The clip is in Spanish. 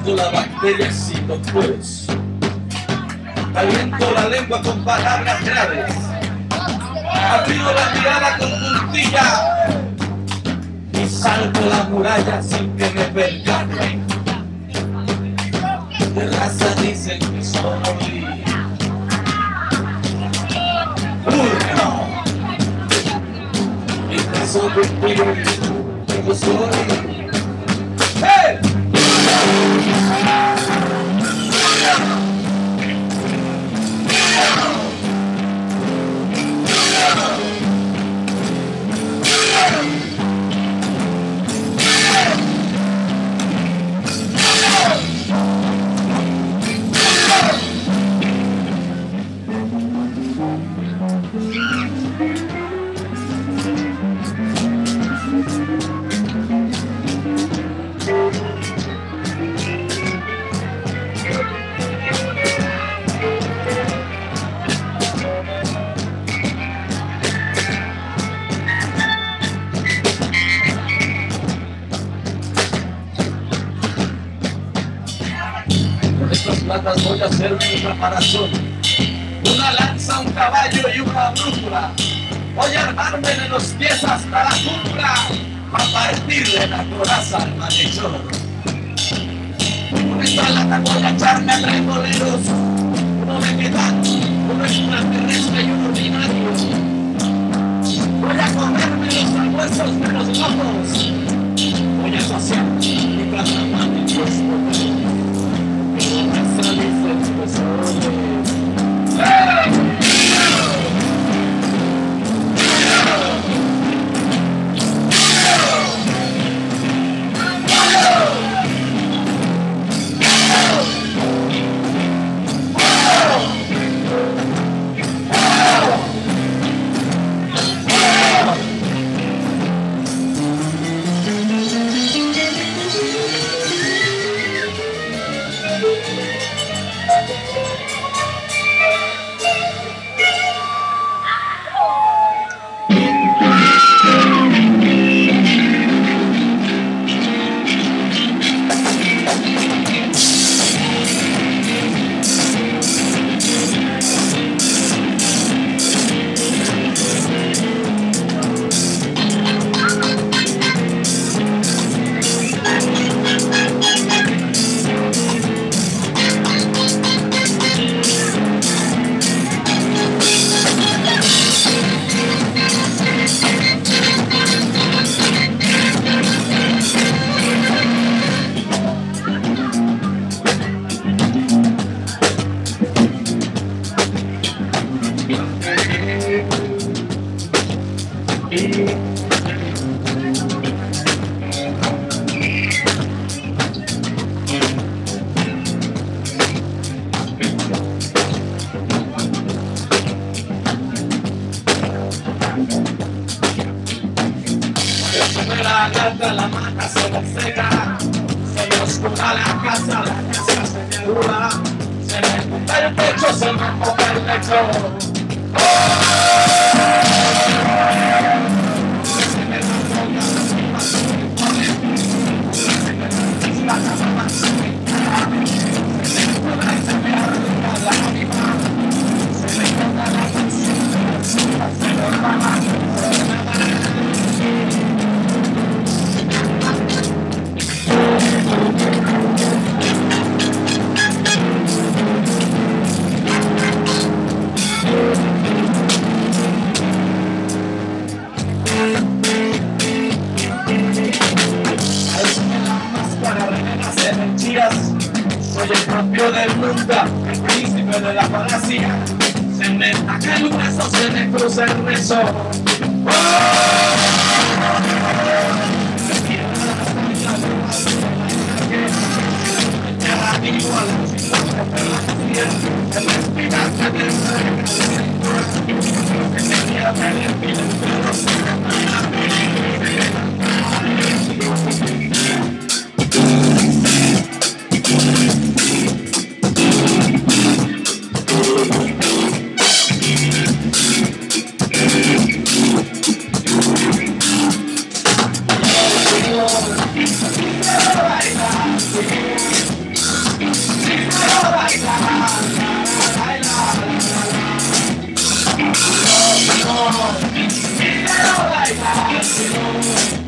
mato la bacteria si no puedes. Caliento la lengua con palabras graves. Abrigo la mirada con puntilla y salto la muralla sin que me percaten. De raza dicen que soy burro y peso de espíritu que yo soy. ¡Hey! Voy a hacer mi caparazón, una lanza, un caballo y una brújula. Voy a armarme de los pies hasta la cúpula a partirle la coraza al malhechor. Con esta lata voy a echarme a 3 boleros, uno vegetal, uno extraterrestre y uno ordinario. Voy a comerme los almuerzos de los locos, voy a saciar mi carnaval en los poderes. La mata se me seca, se me oscura la casa se me dura, se me moja el techo, se me moja el lecho. Se me soy el propio del mundo, el príncipe de la falacia. Se me taca el hueso, se me cruza el rezo. Quiero bailar,